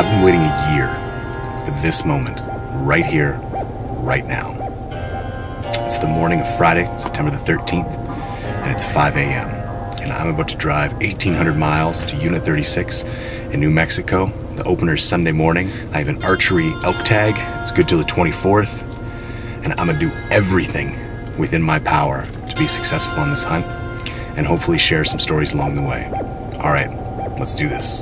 I've been waiting a year for this moment, right here, right now. It's the morning of Friday, September the 13th, and it's 5 a.m. And I'm about to drive 1,800 miles to Unit 36 in New Mexico. The opener's Sunday morning. I have an archery elk tag. It's good till the 24th. And I'm gonna do everything within my power to be successful on this hunt and hopefully share some stories along the way. All right, let's do this.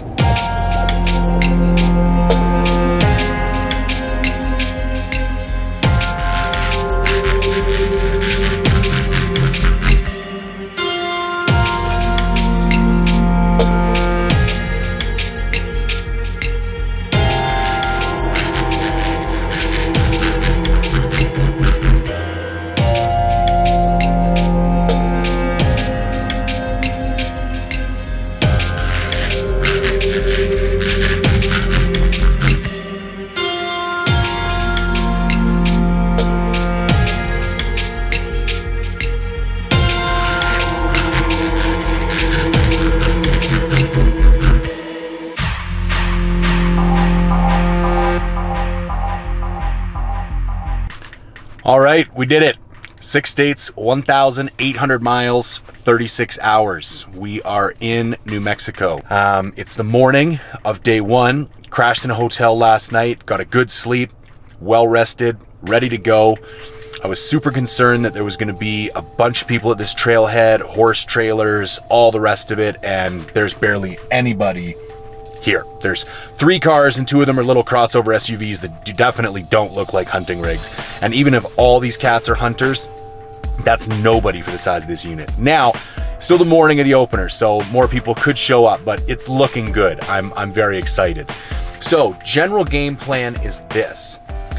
All right, we did it. 6 states, 1,800 miles, 36 hours. We are in New Mexico. It's the morning of day one. Crashed in a hotel last night, got a good sleep, well rested, ready to go. I was super concerned that there was gonna be a bunch of people at this trailhead, horse trailers, all the rest of it, and there's barely anybody here. There's 3 cars and 2 of them are little crossover SUVs that definitely don't look like hunting rigs. And even if all these cats are hunters, that's nobody for the size of this unit. Now, still the morning of the opener, so more people could show up, but it's looking good. I'm very excited. So, general game plan is this.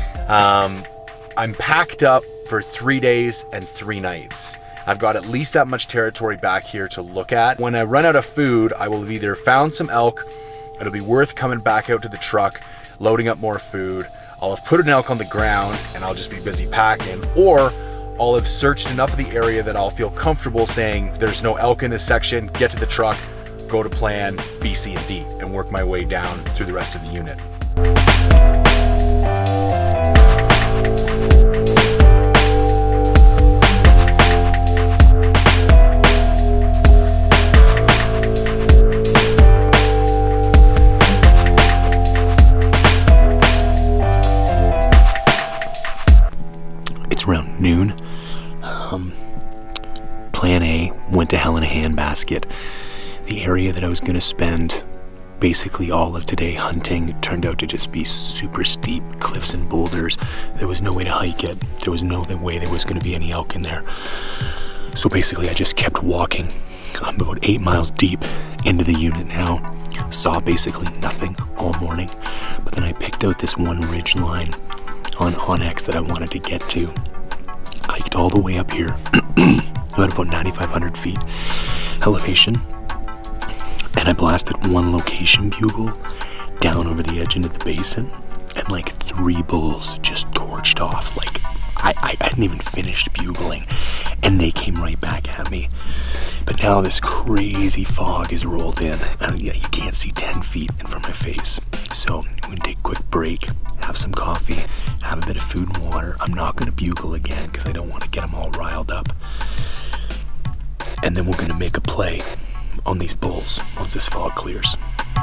I'm packed up for 3 days and 3 nights. I've got at least that much territory back here to look at. When I run out of food, I will have either found some elk. It'll be worth coming back out to the truck, loading up more food. I'll have put an elk on the ground and I'll just be busy packing, or I'll have searched enough of the area that I'll feel comfortable saying there's no elk in this section, get to the truck, go to plan B, C, and D, and work my way down through the rest of the unit. Around noon. Plan A went to hell in a handbasket. The area that I was going to spend basically all of today hunting turned out to just be super steep cliffs and boulders. There was no way to hike it. There was no way there was going to be any elk in there. So basically I just kept walking. I'm about 8 miles deep into the unit now. Saw basically nothing all morning. But then I picked out this one ridge line on Onyx that I wanted to get to. Hiked all the way up here, about 9,500 feet elevation, and I blasted one location bugle down over the edge into the basin, and like 3 bulls just torched off. Like I hadn't even finished bugling, and they came right back at me. But now this crazy fog is rolled in, and yeah, you can't see 10 feet in front of my face. So I'm gonna take a quick break, have some coffee, have a bit of food and water. I'm not gonna bugle again because I don't want to get them all riled up. And then we're gonna make a play on these bulls once this fog clears.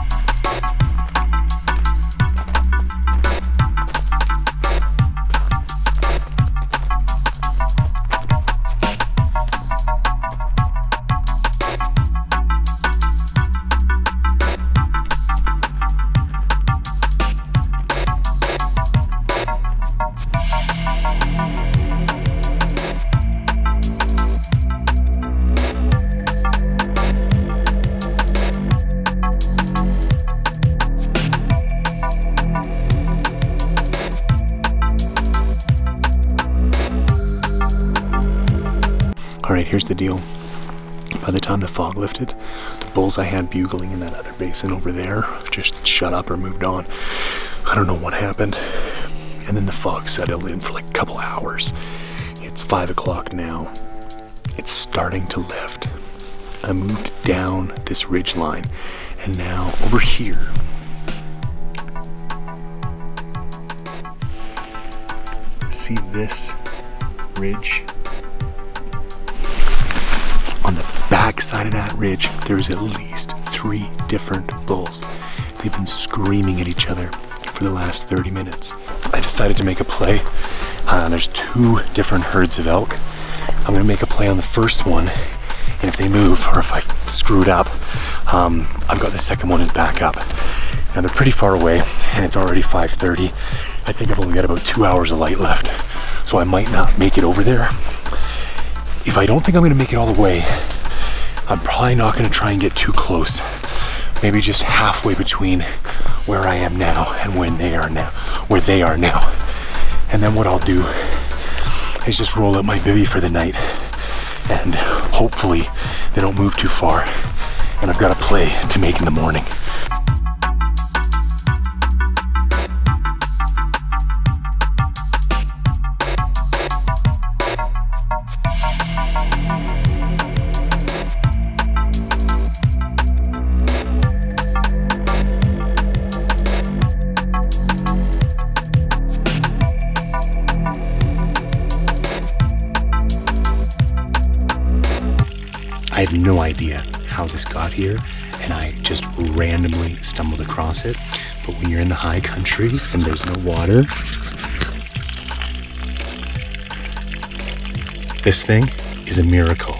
Alright, here's the deal. By the time the fog lifted, the bulls I had bugling in that other basin over there just shut up or moved on. I don't know what happened. And then the fog settled in for like a couple hours. It's 5 o'clock now. It's starting to lift. I moved down this ridge line, and now over here see this ridge? On the back side of that ridge, there's at least 3 different bulls. They've been screaming at each other for the last 30 minutes. I decided to make a play. There's 2 different herds of elk. I'm gonna make a play on the first one, and if they move, or if I screwed up, I've got the second one as backup. Now they're pretty far away, and it's already 5:30. I think I've only got about 2 hours of light left, so I might not make it over there. If I don't think I'm gonna make it all the way, I'm probably not gonna try and get too close. Maybe just halfway between where I am now and where they are now. And then what I'll do is just roll out my bivvy for the night, and hopefully they don't move too far, and I've got a play to make in the morning. I have no idea how this got here, and I just randomly stumbled across it. But when you're in the high country and there's no water, this thing is a miracle.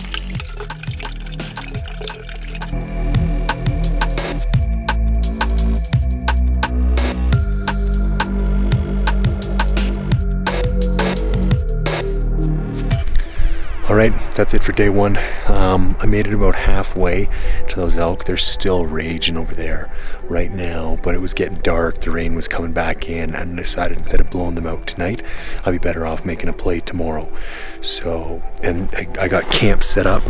All right, that's it for day 1. I made it about halfway to those elk. They're still raging over there right now, but it was getting dark, the rain was coming back in, and I decided instead of blowing them out tonight, I'd be better off making a play tomorrow. So, and I got camp set up.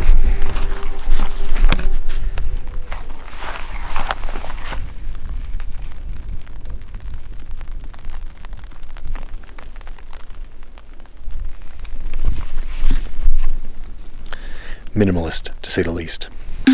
Minimalist, to say the least.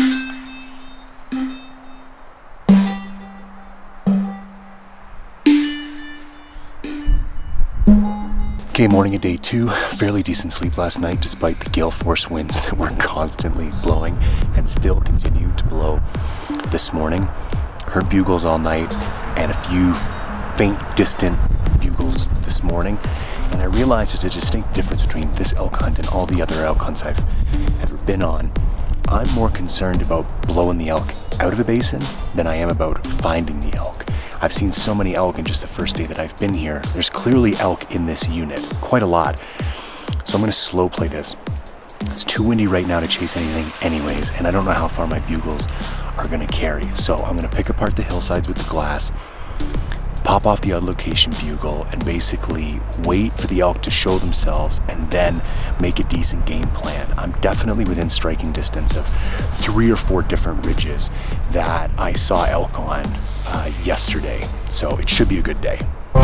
Okay, morning of day 2. Fairly decent sleep last night despite the gale force winds that were constantly blowing and still continue to blow this morning. Heard bugles all night and a few faint, distant bugles this morning. And I realized there's a distinct difference between this elk hunt and all the other elk hunts I've ever been on. I'm more concerned about blowing the elk out of a basin than I am about finding the elk. I've seen so many elk in just the first day that I've been here. There's clearly elk in this unit, quite a lot. So I'm gonna slow play this. It's too windy right now to chase anything anyways, and I don't know how far my bugles are gonna carry. So I'm gonna pick apart the hillsides with the glass, pop off the odd location bugle, and basically wait for the elk to show themselves and then make a decent game plan. I'm definitely within striking distance of 3 or 4 different ridges that I saw elk on yesterday, so it should be a good day.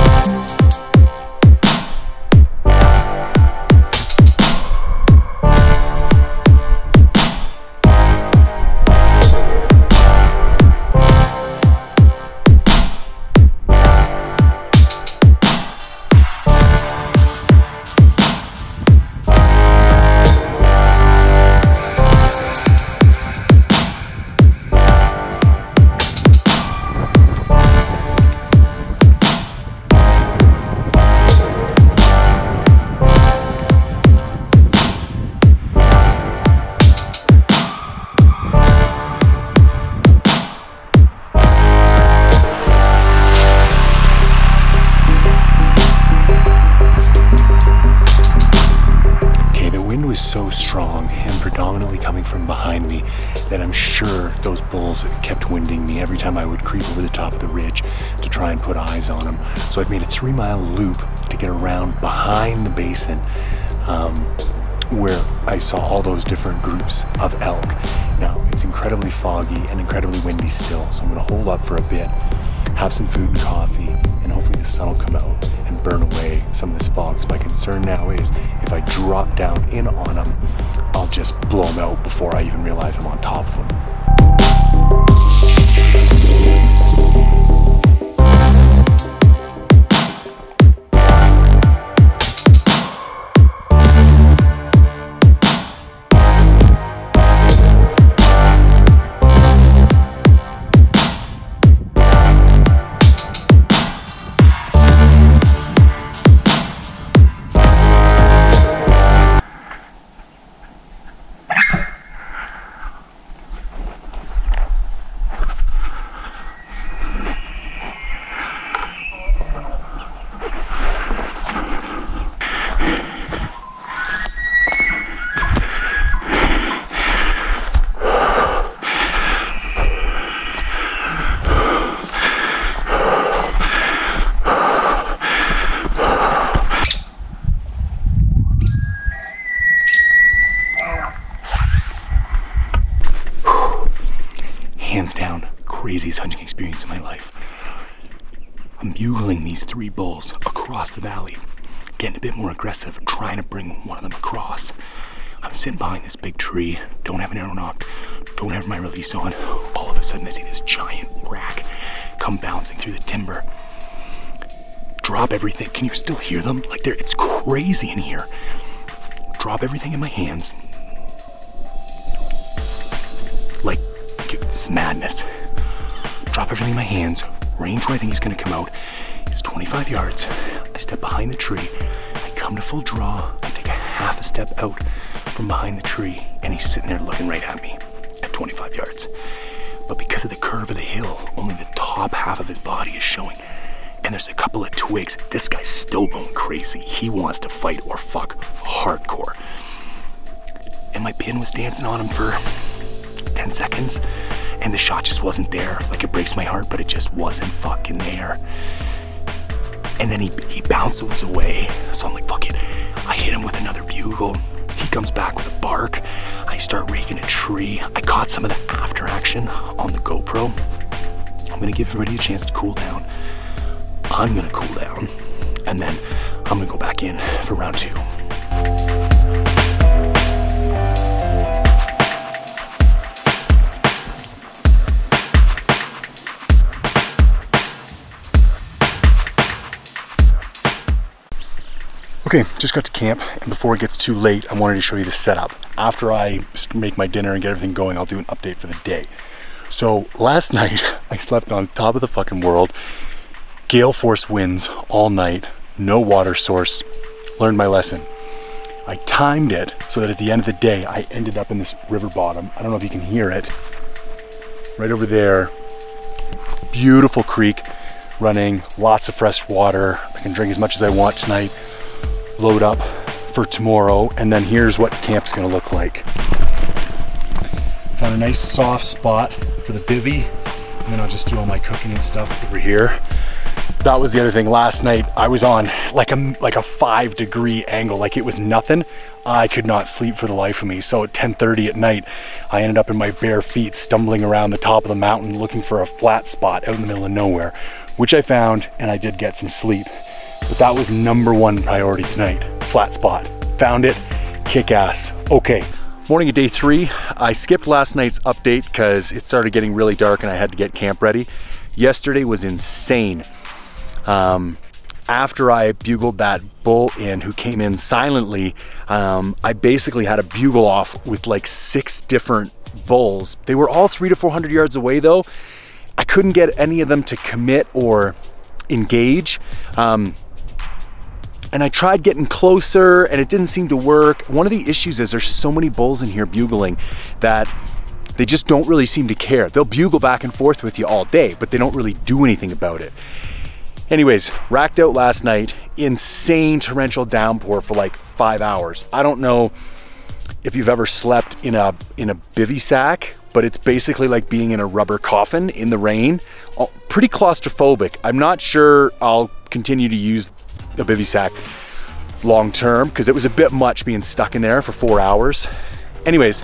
So strong and predominantly coming from behind me that I'm sure those bulls kept winding me every time I would creep over the top of the ridge to try and put eyes on them. So I've made a 3-mile loop to get around behind the basin where I saw all those different groups of elk. Now it's incredibly foggy and incredibly windy still, so I'm going to hold up for a bit, have some food and coffee, and hopefully the sun will come out and burn away some of this fog. So my concern now is if I drop down in on them, I'll just blow them out before I even realize I'm on top of them. hands down, craziest hunting experience of my life. I'm bugling these 3 bulls across the valley, getting a bit more aggressive, trying to bring one of them across. I'm sitting behind this big tree, don't have an arrow nocked, don't have my release on. All of a sudden I see this giant rack come bouncing through the timber. Drop everything. Can you still hear them? Like it's crazy in here. Drop everything in my hands. Like, this is madness. Drop everything in my hands. Range where I think he's gonna come out is 25 yards. I step behind the tree. I come to full draw. I take a half a step out from behind the tree, and he's sitting there looking right at me at 25 yards. But because of the curve of the hill, only the top half of his body is showing. And there's a couple of twigs. This guy's still going crazy. He wants to fight or fuck hardcore. And my pin was dancing on him for 10 seconds. And the shot just wasn't there. Like, it breaks my heart, but it just wasn't fucking there. And then he bounces away. So I'm like, fuck it. I hit him with another bugle. He comes back with a bark. I start raking a tree. I caught some of the after action on the GoPro. I'm gonna give everybody a chance to cool down. I'm gonna cool down. And then I'm gonna go back in for round 2. Okay, just got to camp, and before it gets too late, I wanted to show you the setup. After I make my dinner and get everything going, I'll do an update for the day. So last night, I slept on top of the fucking world. Gale force winds all night, no water source. Learned my lesson. I timed it so that at the end of the day, I ended up in this river bottom. I don't know if you can hear it. Right over there, beautiful creek running, lots of fresh water. I can drink as much as I want tonight. Load up for tomorrow, and then here's what camp's gonna look like. Found a nice soft spot for the bivvy, and then I'll just do all my cooking and stuff over here. That was the other thing. Last night I was on like a 5-degree angle, like it was nothing. I could not sleep for the life of me. So at 10:30 at night, I ended up in my bare feet stumbling around the top of the mountain looking for a flat spot out in the middle of nowhere, which I found, and I did get some sleep. But that was #1 priority tonight. Flat spot. Found it. Kick ass. Okay. Morning of day 3. I skipped last night's update because it started getting really dark and I had to get camp ready. Yesterday was insane. After I bugled that bull in who came in silently, I basically had a bugle off with like 6 different bulls. They were all 300 to 400 yards away though. I couldn't get any of them to commit or engage. And I tried getting closer and it didn't seem to work. One of the issues is there's so many bulls in here bugling that they just don't really seem to care. They'll bugle back and forth with you all day, but they don't really do anything about it. Anyways, racked out last night, insane torrential downpour for like 5 hours. I don't know if you've ever slept in a bivvy sack, but it's basically like being in a rubber coffin in the rain. Pretty claustrophobic. I'm not sure I'll continue to use the bivvy sack long term because it was a bit much being stuck in there for 4 hours. Anyways,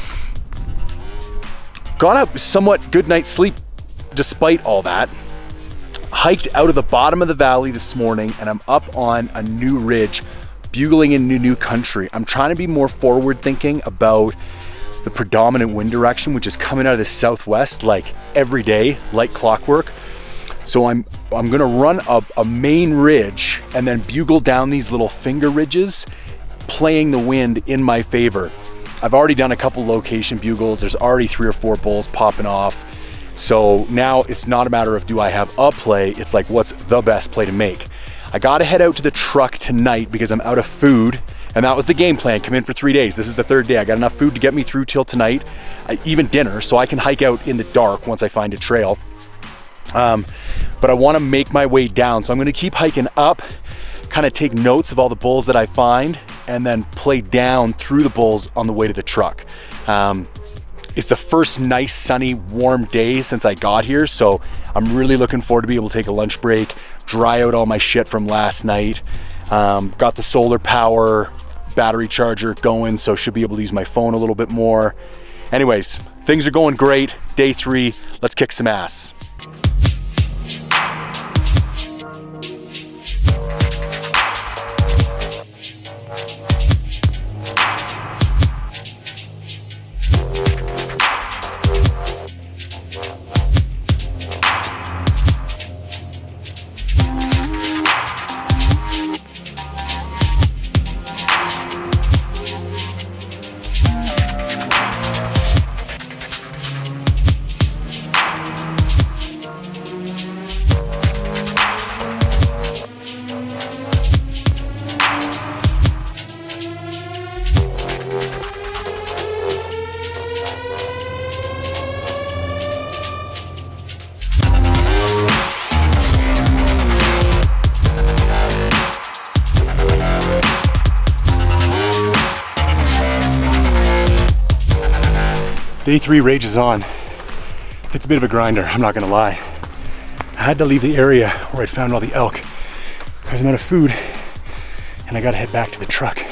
got a somewhat good night's sleep despite all that. Hiked out of the bottom of the valley this morning and I'm up on a new ridge, bugling in new country. I'm trying to be more forward thinking about the predominant wind direction, which is coming out of the southwest like every day, like clockwork. So I'm gonna run a main ridge and then bugle down these little finger ridges, playing the wind in my favor. I've already done a couple location bugles. There's already 3 or 4 bulls popping off. So now it's not a matter of do I have a play, it's like what's the best play to make. I gotta head out to the truck tonight because I'm out of food, and that was the game plan, come in for 3 days. This is the 3rd day. I got enough food to get me through till tonight, even dinner, so I can hike out in the dark once I find a trail. But I wanna make my way down, so I'm gonna keep hiking up, kind of take notes of all the bulls that I find, and then play down through the bulls on the way to the truck. It's the first nice, sunny, warm day since I got here, so I'm really looking forward to be able to take a lunch break, dry out all my shit from last night. Got the solar power battery charger going, so should be able to use my phone a little bit more. Anyways, things are going great. Day 3, let's kick some ass. Day 3 rages on. It's a bit of a grinder, I'm not gonna lie. I had to leave the area where I'd found all the elk because I'm out of food and I gotta head back to the truck.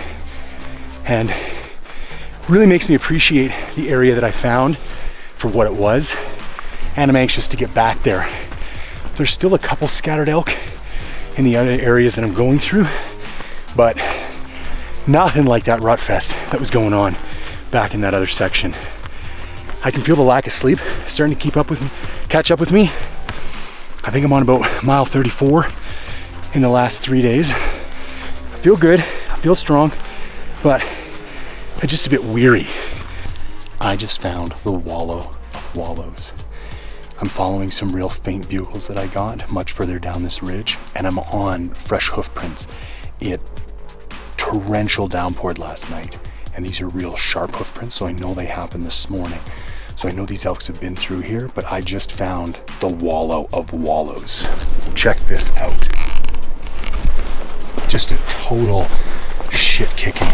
And it really makes me appreciate the area that I found for what it was, and I'm anxious to get back there. There's still a couple scattered elk in the other areas that I'm going through, but nothing like that rut fest that was going on back in that other section. I can feel the lack of sleep starting to catch up with me. I think I'm on about mile 34 in the last 3 days. I feel good, I feel strong, but I'm just a bit weary. I just found the wallow of wallows. I'm following some real faint bugles that I got much further down this ridge, and I'm on fresh hoof prints. It torrential downpoured last night, and these are real sharp hoof prints, so I know they happened this morning. So I know these elks have been through here, but I just found the wallow of wallows. Check this out. Just a total shit kicking.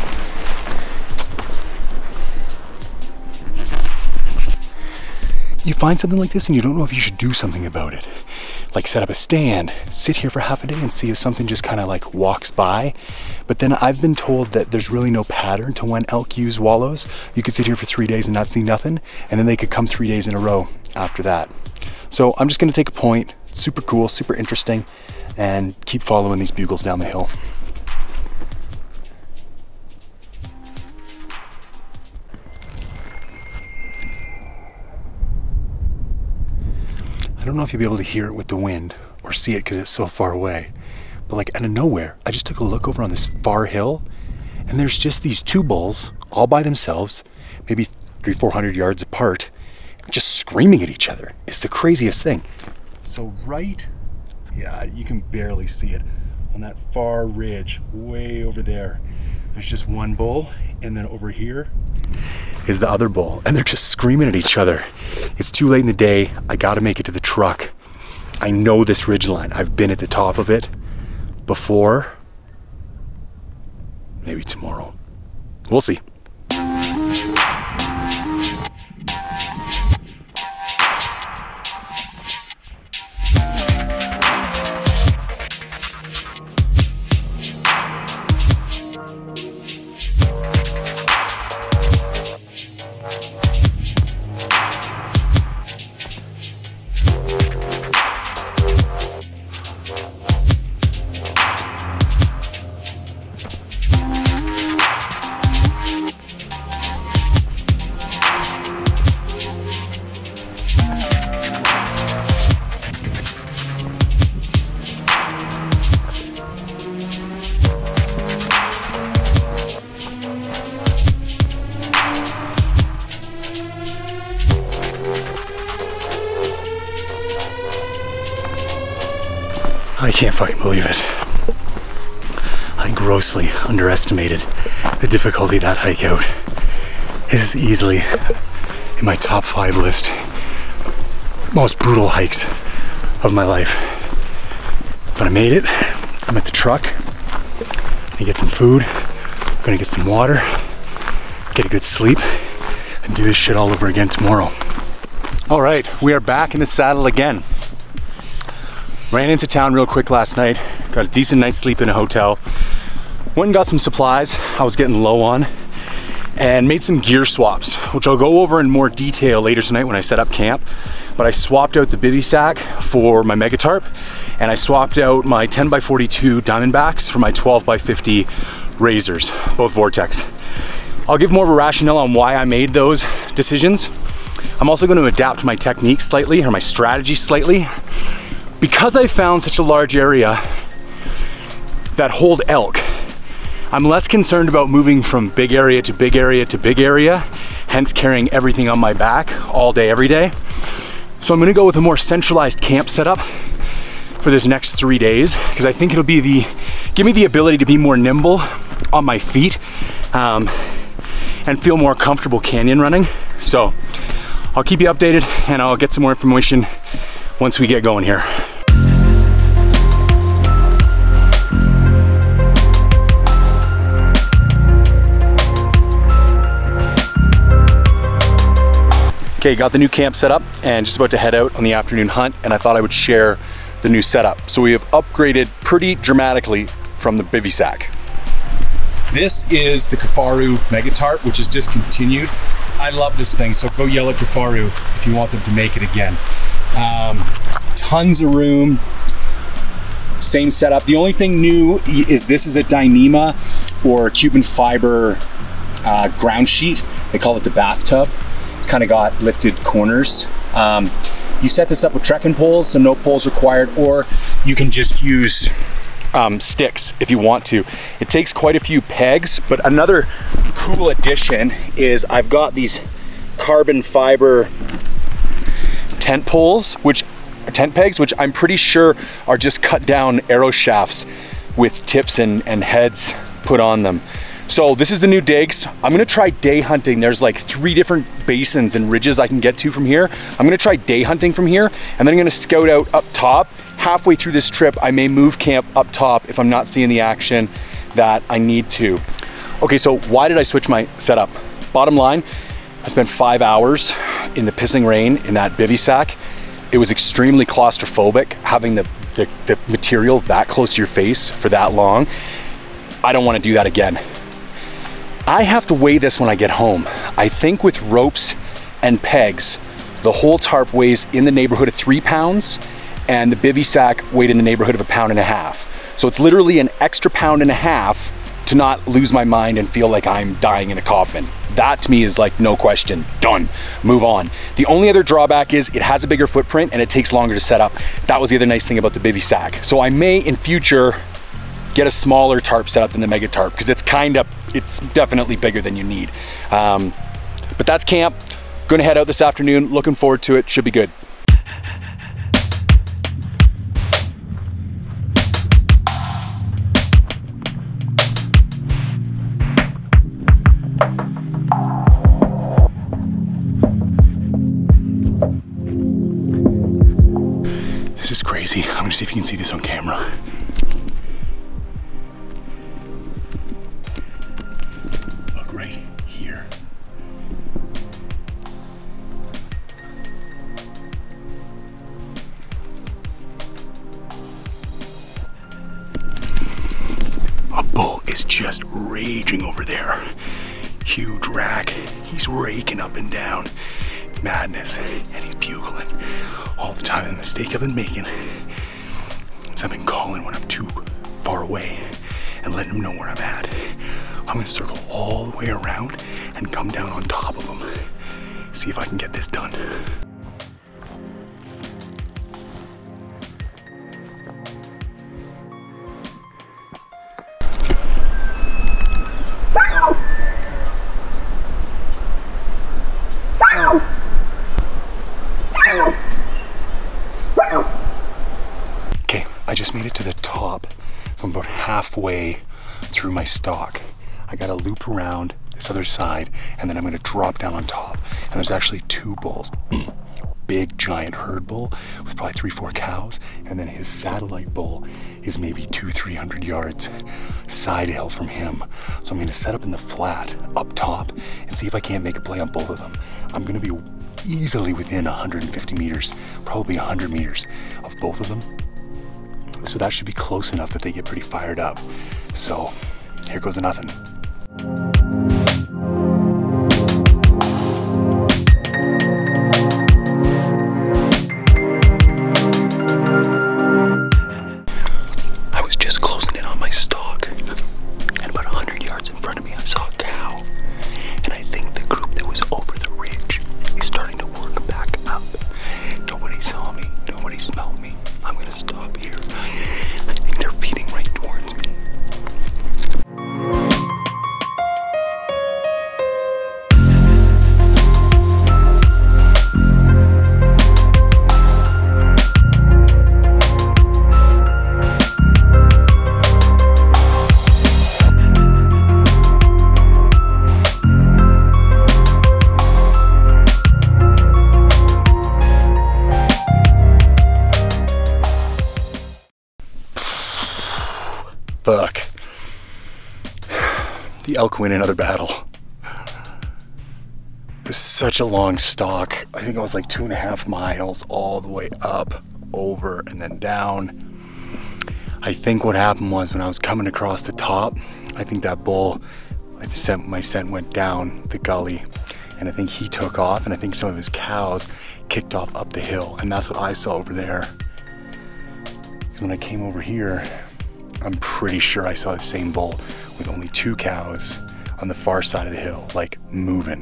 You find something like this and you don't know if you should do something about it. Like set up a stand, sit here for half a day and see if something just kind of like walks by. But then I've been told that there's really no pattern to when elk use wallows. You could sit here for 3 days and not see nothing, and then they could come 3 days in a row after that. So I'm just gonna take a point, super cool, super interesting, and keep following these bugles down the hill. I don't know if you'll be able to hear it with the wind or see it because it's so far away, but like out of nowhere, I just took a look over on this far hill and there's just these 2 bulls all by themselves, maybe 300-400 yards apart, just screaming at each other. It's the craziest thing. So yeah, you can barely see it on that far ridge way over there. There's just one bull, and then over here is the other bull, and they're just screaming at each other. It's too late in the day. I gotta make it to the truck. I know this ridge line. I've been at the top of it before. Maybe tomorrow. We'll see. I can't fucking believe it. I grossly underestimated the difficulty of that hike out. This is easily in my top 5 list. Most brutal hikes of my life. But I made it. I'm at the truck. I'm gonna get some food. I'm gonna get some water. Get a good sleep. And do this shit all over again tomorrow. All right, we are back in the saddle again. Ran into town real quick last night, got a decent night's sleep in a hotel. Went and got some supplies I was getting low on, and made some gear swaps, which I'll go over in more detail later tonight when I set up camp. But I swapped out the bivy sack for my mega tarp, and I swapped out my 10x42 Diamondbacks for my 12x50 Razors, both Vortex. I'll give more of a rationale on why I made those decisions. I'm also going to adapt my technique slightly, or my strategy slightly, because I found such a large area that hold elk. I'm less concerned about moving from big area to big area to big area, hence carrying everything on my back all day, every day. So I'm gonna go with a more centralized camp setup for this next 3 days, because I think it'll be give me the ability to be more nimble on my feet and feel more comfortable canyon running. So I'll keep you updated, and I'll get some more information once we get going here. Okay, got the new camp set up and just about to head out on the afternoon hunt, and I thought I would share the new setup. So we have upgraded pretty dramatically from the bivy sack. This is the Kifaru Mega Tarp, which is discontinued. I love this thing, so go yell at Kifaru if you want them to make it again. Tons of room, same setup. The only thing new is this is a Dyneema or Cuban fiber ground sheet. They call it the bathtub. Kind of got lifted corners. You set this up with trekking poles, so no poles required, or you can just use sticks if you want to. It takes quite a few pegs, but another cool addition is I've got these carbon fiber tent poles, tent pegs, which I'm pretty sure are just cut down arrow shafts with tips and heads put on them. So this is the new digs. I'm gonna try day hunting. There's like 3 different basins and ridges I can get to from here. I'm gonna try day hunting from here, and then I'm gonna scout out up top. Halfway through this trip, I may move camp up top if I'm not seeing the action that I need to. Okay, so why did I switch my setup? Bottom line, I spent 5 hours in the pissing rain in that bivy sack. It was extremely claustrophobic having the material that close to your face for that long. I don't wanna do that again. I have to weigh this when I get home. I think with ropes and pegs, the whole tarp weighs in the neighborhood of 3 pounds, and the bivy sack weighed in the neighborhood of 1.5 pounds. So it's literally an extra 1.5 pounds to not lose my mind and feel like I'm dying in a coffin. That to me is like, no question, done, move on. The only other drawback is it has a bigger footprint and it takes longer to set up. That was the other nice thing about the bivy sack. So I may in future get a smaller tarp setup than the mega tarp, because it's definitely bigger than you need. But that's camp. Gonna head out this afternoon. Looking forward to it. Should be good. This is crazy. I'm gonna see if you can see this on camera. Just raging over there. Huge rack. He's raking up and down. It's madness. And he's bugling all the time. The mistake I've been making is I've been calling when I'm too far away and letting him know where I'm at. I'm gonna circle all the way around and come down on top of him. See if I can get this done. Okay, I just made it to the top, so I'm about halfway through my stalk. I gotta loop around this other side, and then I'm gonna drop down on top. And there's actually 2 bulls. Big giant herd bull with probably 3-4 cows, and then his satellite bull is maybe 200-300 yards side hill from him. So I'm gonna set up in the flat up top and see if I can't make a play on both of them. I'm gonna be easily within 150 meters, probably 100 meters of both of them. So that should be close enough that they get pretty fired up. So here goes nothing. elk win another battle. It was such a long stalk. I think it was like 2.5 miles all the way up, over, and then down. I think what happened was when I was coming across the top, I think that bull, my scent went down the gully, and I think he took off, and I think some of his cows kicked off up the hill, and that's what I saw over there. When I came over here, I'm pretty sure I saw the same bull with only 2 cows on the far side of the hill, like moving.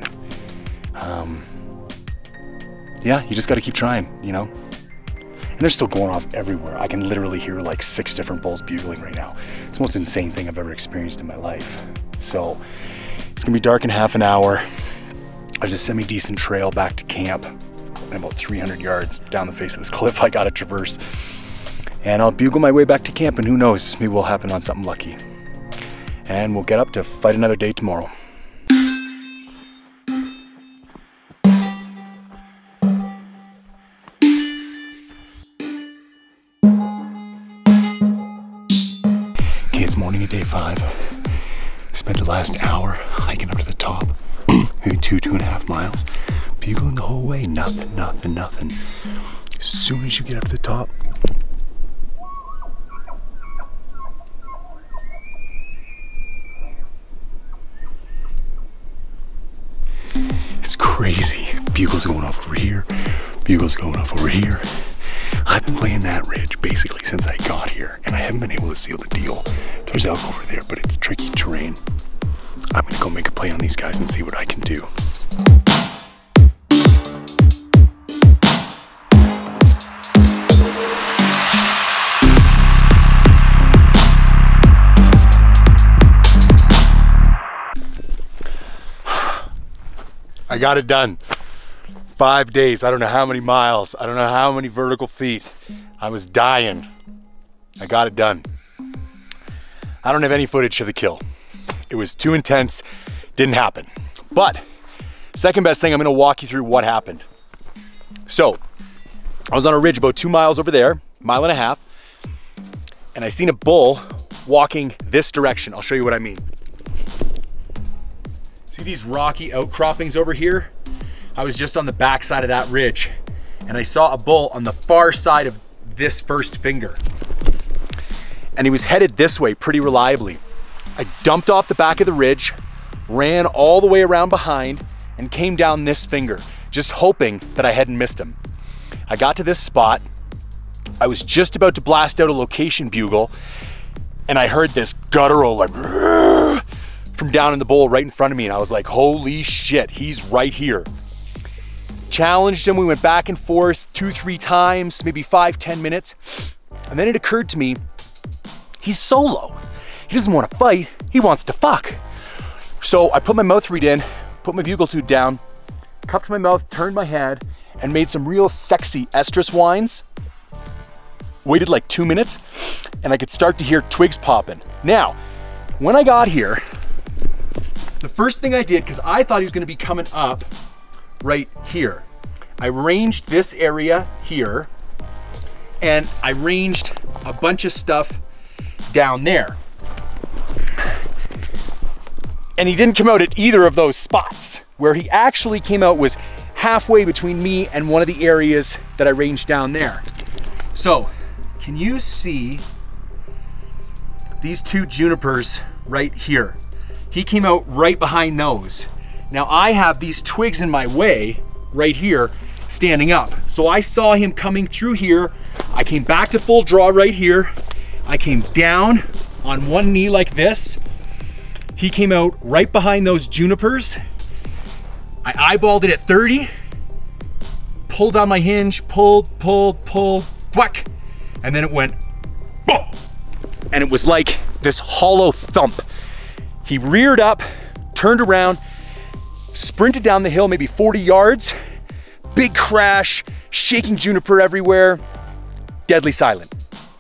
Yeah, you just gotta keep trying, you know? And they're still going off everywhere. I can literally hear like 6 different bulls bugling right now. It's the most insane thing I've ever experienced in my life. So it's gonna be dark in half an hour. There's a semi-decent trail back to camp, and about 300 yards down the face of this cliff I gotta traverse. And I'll bugle my way back to camp, and who knows, maybe we'll happen on something lucky. And we'll get up to fight another day tomorrow. Okay, it's morning of day 5. Spent the last hour hiking up to the top, maybe 2.5 miles, bugling the whole way, nothing, nothing, nothing. As soon as you get up to the top, it's crazy. Bugles going off over here, bugles going off over here. I've been playing that ridge basically since I got here, and I haven't been able to seal the deal. There's elk over there, but it's tricky terrain. I'm gonna go make a play on these guys and see what I can do. I got it done. 5 days, I don't know how many miles, I don't know how many vertical feet. I was dying. I got it done. I don't have any footage of the kill. It was too intense, didn't happen. But, second best thing, I'm gonna walk you through what happened. So, I was on a ridge about 2 miles over there, 1.5 miles, and I seen a bull walking this direction. I'll show you what I mean. See these rocky outcroppings over here? I was just on the back side of that ridge, and I saw a bull on the far side of this first finger. And he was headed this way pretty reliably. I dumped off the back of the ridge, ran all the way around behind, and came down this finger, just hoping that I hadn't missed him. I got to this spot. I was just about to blast out a location bugle, and I heard this guttural like from down in the bowl right in front of me, and I was like, holy shit, he's right here. Challenged him, we went back and forth 2-3 times, maybe 5-10 minutes, and then it occurred to me, he's solo. He doesn't want to fight, he wants to fuck. So I put my mouth reed in, put my bugle tube down, cupped my mouth, turned my head, and made some real sexy estrus whines. Waited like 2 minutes, and I could start to hear twigs popping. Now, when I got here, the first thing I did, because I thought he was gonna be coming up right here, I ranged this area here, and I ranged a bunch of stuff down there. And he didn't come out at either of those spots. Where he actually came out was halfway between me and one of the areas that I ranged down there. So, can you see these 2 junipers right here? He came out right behind those. Now I have these twigs in my way right here standing up. So I saw him coming through here. I came back to full draw right here. I came down on one knee like this. He came out right behind those junipers. I eyeballed it at 30, pulled on my hinge, pulled, whack, and then it went, boom. And it was like this hollow thump. He reared up, turned around, sprinted down the hill maybe 40 yards, big crash, shaking juniper everywhere, deadly silent.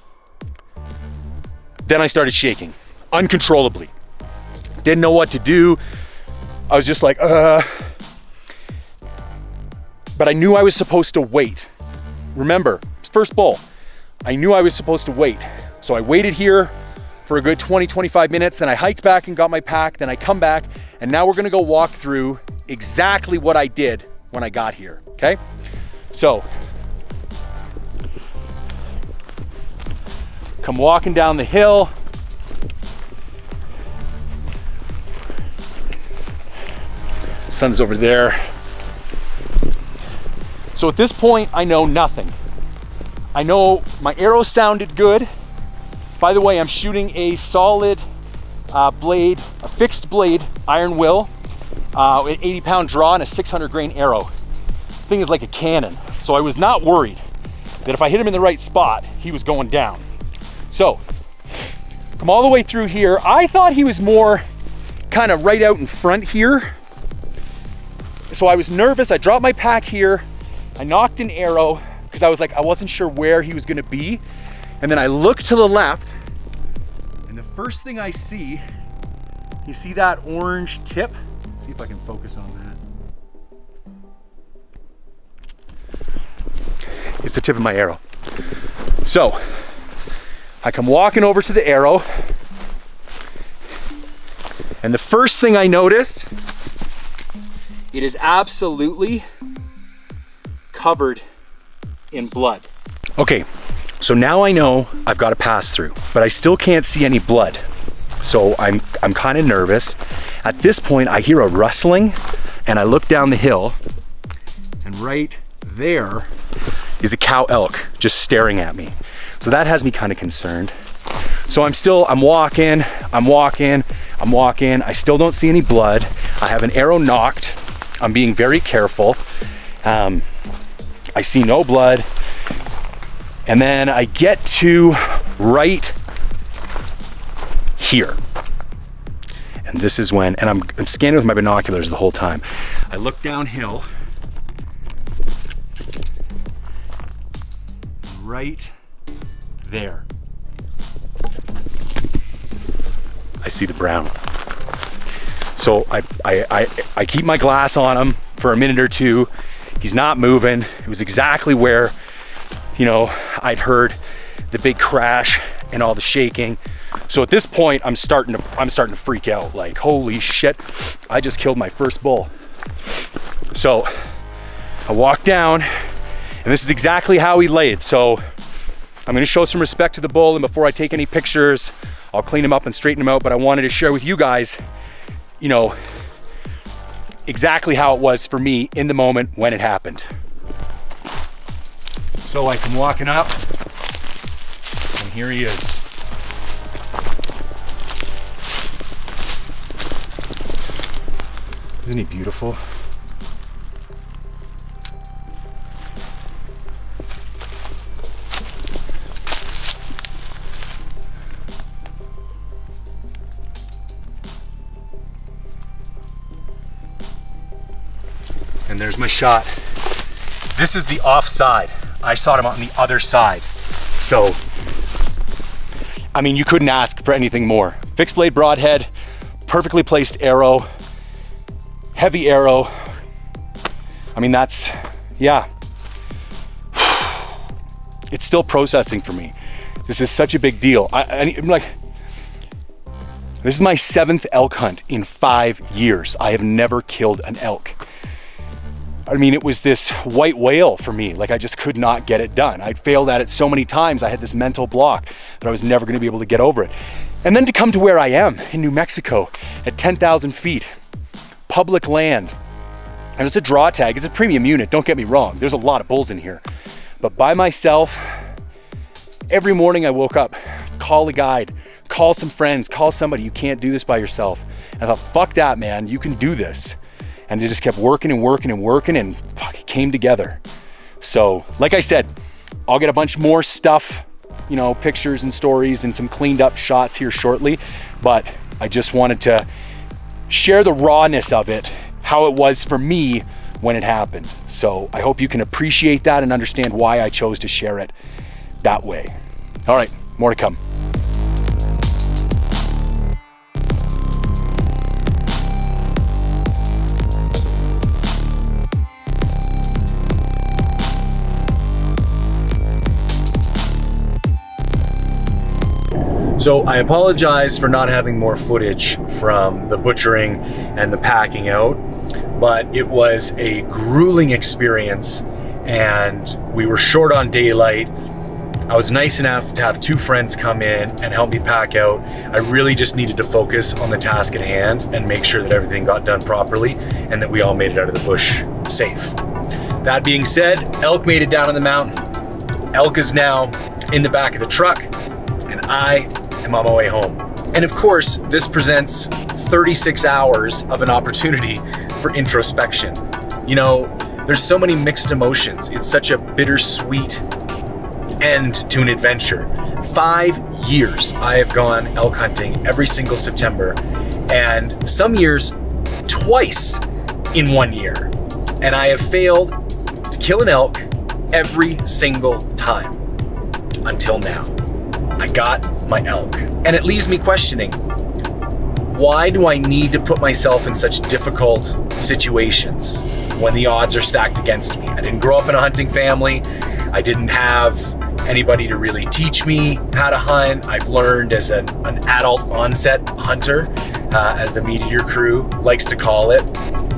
Then I started shaking, uncontrollably. Didn't know what to do. I was just like, But I knew I was supposed to wait. Remember, first bull, I knew I was supposed to wait. So I waited here for a good 20-25 minutes. Then I hiked back and got my pack. Then I come back, and now we're gonna go walk through exactly what I did when I got here, okay? So, come walking down the hill. Sun's over there. So at this point, I know nothing. I know my arrow sounded good. By the way, I'm shooting a solid blade, a fixed blade iron will, an 80-pound draw and a 600 grain arrow. Thing is like a cannon. So I was not worried that if I hit him in the right spot, he was going down. So, come all the way through here. I thought he was more kind of right out in front here. So I was nervous. I dropped my pack here. I knocked an arrow because I was like, I wasn't sure where he was gonna be. And then I look to the left, and the first thing I see, you see that orange tip? Let's see if I can focus on that. It's the tip of my arrow. So, I come walking over to the arrow, and the first thing I notice, it is absolutely covered in blood. Okay, so now I know I've got to pass through, but I still can't see any blood. So I'm kind of nervous. At this point, I hear a rustling, and I look down the hill, and right there is a cow elk just staring at me. So that has me kind of concerned. So I'm walking. I still don't see any blood. I have an arrow knocked. I'm being very careful. I see no blood. And then I get to right here. And this is when, and I'm scanning with my binoculars the whole time. I look downhill. Right there. I see the brown. So I keep my glass on him for a minute or two. He's not moving. It was exactly where, you know, I'd heard the big crash and all the shaking. So at this point, I'm starting to freak out. Like, holy shit, I just killed my first bull. So I walk down, and this is exactly how he laid. So I'm gonna show some respect to the bull, and before I take any pictures, I'll clean him up and straighten him out, but I wanted to share with you guys, you know, exactly how it was for me in the moment when it happened. So I come walking up, and here he is. Isn't he beautiful? And there's my shot. This is the offside. I shot him on the other side. So, I mean, you couldn't ask for anything more. Fixed blade broadhead, perfectly placed arrow, heavy arrow. I mean, that's, yeah. It's still processing for me. This is such a big deal. I'm like, this is my 7th elk hunt in 5 years. I have never killed an elk. I mean, it was this white whale for me. Like, I just could not get it done. I'd failed at it so many times. I had this mental block that I was never gonna be able to get over it. And then to come to where I am in New Mexico at 10,000 feet, public land. And it's a draw tag, it's a premium unit, don't get me wrong. There's a lot of bulls in here. But by myself, every morning I woke up, call a guide, call some friends, call somebody. You can't do this by yourself. And I thought, fuck that, man, you can do this. And they just kept working and working and working, and fuck, it came together. So, like I said, I'll get a bunch more stuff, you know, pictures and stories and some cleaned up shots here shortly, but I just wanted to share the rawness of it, how it was for me when it happened. So I hope you can appreciate that and understand why I chose to share it that way. All right, more to come. So I apologize for not having more footage from the butchering and the packing out, but it was a grueling experience and we were short on daylight. I was nice enough to have 2 friends come in and help me pack out. I really just needed to focus on the task at hand and make sure that everything got done properly and that we all made it out of the bush safe. That being said, elk made it down on the mountain. Elk is now in the back of the truck and I am on my way home. And of course, this presents 36 hours of an opportunity for introspection. You know, there's so many mixed emotions. It's such a bittersweet end to an adventure. 5 years I have gone elk hunting every single September, and some years twice in 1 year. And I have failed to kill an elk every single time until now. I got my elk. And it leaves me questioning, why do I need to put myself in such difficult situations when the odds are stacked against me? I didn't grow up in a hunting family. I didn't have anybody to really teach me how to hunt. I've learned as an adult onset hunter, as the Meat Eater crew likes to call it.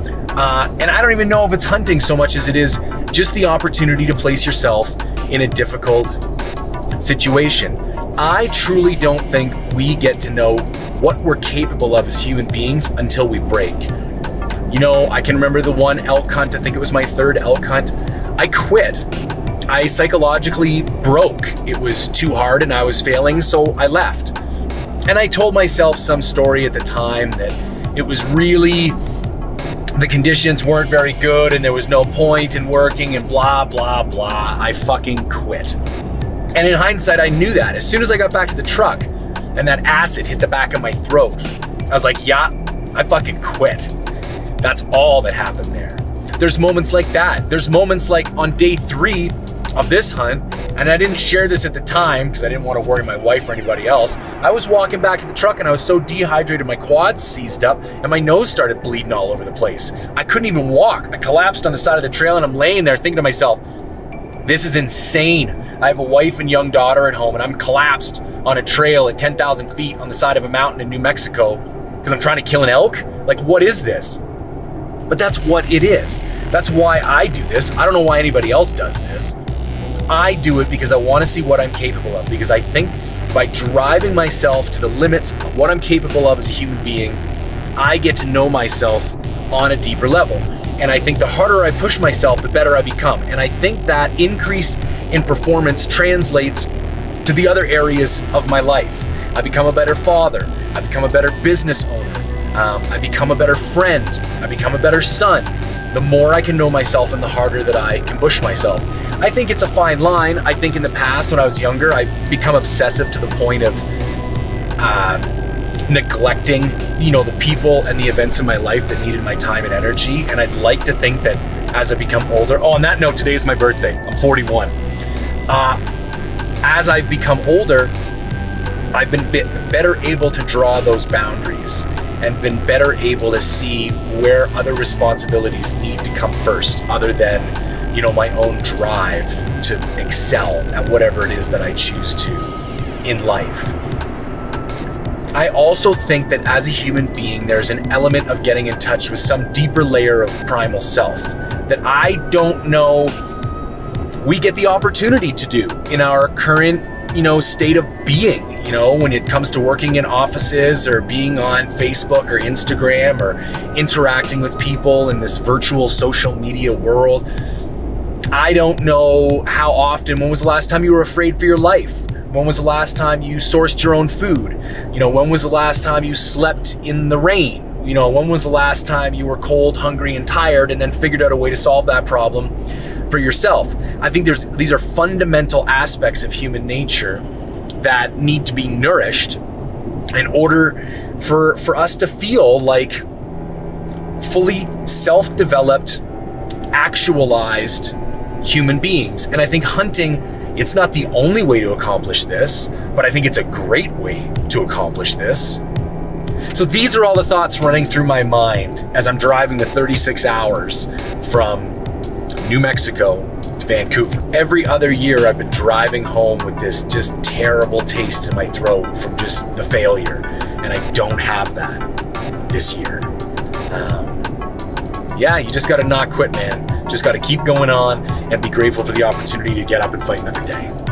And I don't even know if it's hunting so much as it is just the opportunity to place yourself in a difficult situation. I truly don't think we get to know what we're capable of as human beings until we break. You know, I can remember the one elk hunt, I think it was my 3rd elk hunt. I quit. I psychologically broke. It was too hard and I was failing, so I left. And I told myself some story at the time that it was really, the conditions weren't very good and there was no point in working and blah, blah, blah. I fucking quit. And in hindsight, I knew that. As soon as I got back to the truck and that acid hit the back of my throat, I was like, yeah, I fucking quit. That's all that happened there. There's moments like that. There's moments like on day 3 of this hunt, and I didn't share this at the time because I didn't want to worry my wife or anybody else. I was walking back to the truck and I was so dehydrated, my quads seized up and my nose started bleeding all over the place. I couldn't even walk. I collapsed on the side of the trail and I'm laying there thinking to myself, this is insane. I have a wife and young daughter at home and I'm collapsed on a trail at 10,000 feet on the side of a mountain in New Mexico because I'm trying to kill an elk? Like, what is this? But that's what it is. That's why I do this. I don't know why anybody else does this. I do it because I want to see what I'm capable of, because I think by driving myself to the limits of what I'm capable of as a human being, I get to know myself on a deeper level. And I think the harder I push myself, the better I become. And I think that increase in performance translates to the other areas of my life. I become a better father. I become a better business owner. I become a better friend. I become a better son. The more I can know myself and the harder that I can push myself. I think it's a fine line. I think in the past, when I was younger, I've become obsessive to the point of neglecting, you know, the people and the events in my life that needed my time and energy. And I'd like to think that as I become older, oh, on that note, today is my birthday. I'm 41. As I've become older, I've been better able to draw those boundaries and been better able to see where other responsibilities need to come first, other than, you know, my own drive to excel at whatever it is that I choose to in life. I also think that as a human being, there's an element of getting in touch with some deeper layer of primal self that I don't know we get the opportunity to do in our current, you know, state of being. You know, when it comes to working in offices or being on Facebook or Instagram or interacting with people in this virtual social media world. I don't know how often, when was the last time you were afraid for your life? When was the last time you sourced your own food? You know, when was the last time you slept in the rain? You know, when was the last time you were cold, hungry, and tired and then figured out a way to solve that problem for yourself? I think these are fundamental aspects of human nature that need to be nourished in order for us to feel like fully self-developed, actualized human beings. And I think hunting, it's not the only way to accomplish this, but I think it's a great way to accomplish this. So these are all the thoughts running through my mind as I'm driving the 36 hours from New Mexico to Vancouver. Every other year I've been driving home with this just terrible taste in my throat from just the failure, and I don't have that this year. Yeah, you just gotta not quit, man. Just gotta keep going on and be grateful for the opportunity to get up and fight another day.